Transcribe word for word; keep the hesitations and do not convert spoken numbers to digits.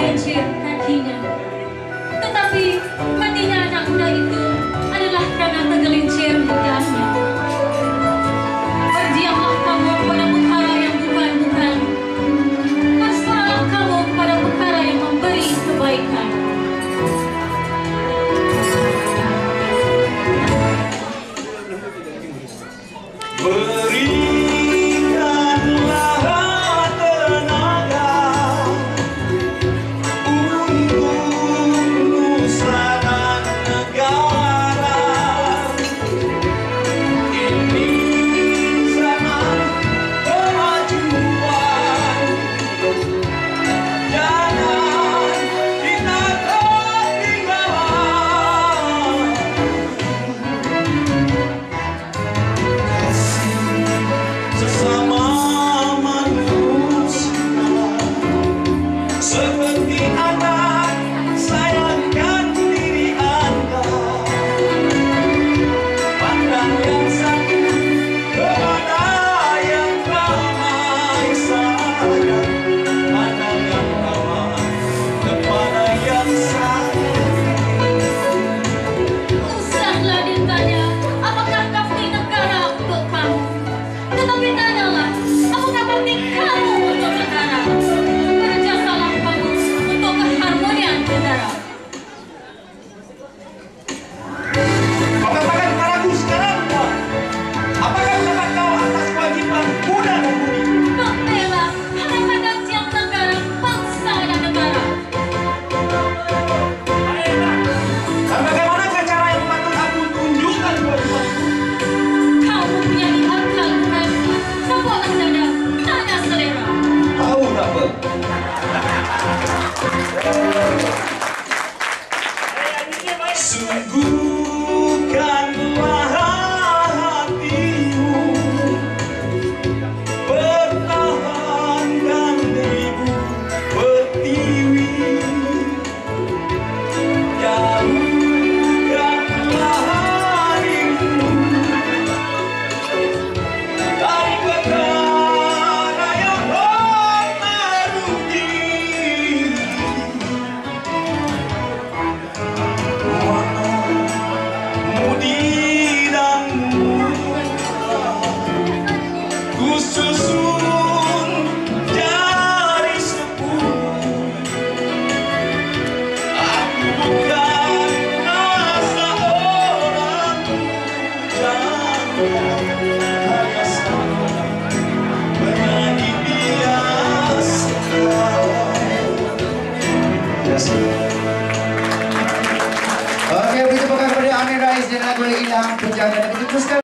tergelincir kakinya. Tetapi hatinya anak muda itu adalah karena tergelincir mudahnya. Berdiamlah kamu pada perkara yang bukan-bukan. Berseralah kamu pada perkara yang memberi kebaikan. Sungguhkanlah hatimu, pertahankan ibu pertiwi, jauhkanlah harimu dari perkara yang merugi. Susun dari sepuluh, aku bukan seorang pujangga, hanya seorang penyanyi biasa. Oke, begitu bukan kepada Amin Rais dan lagu Ilham Pujangga.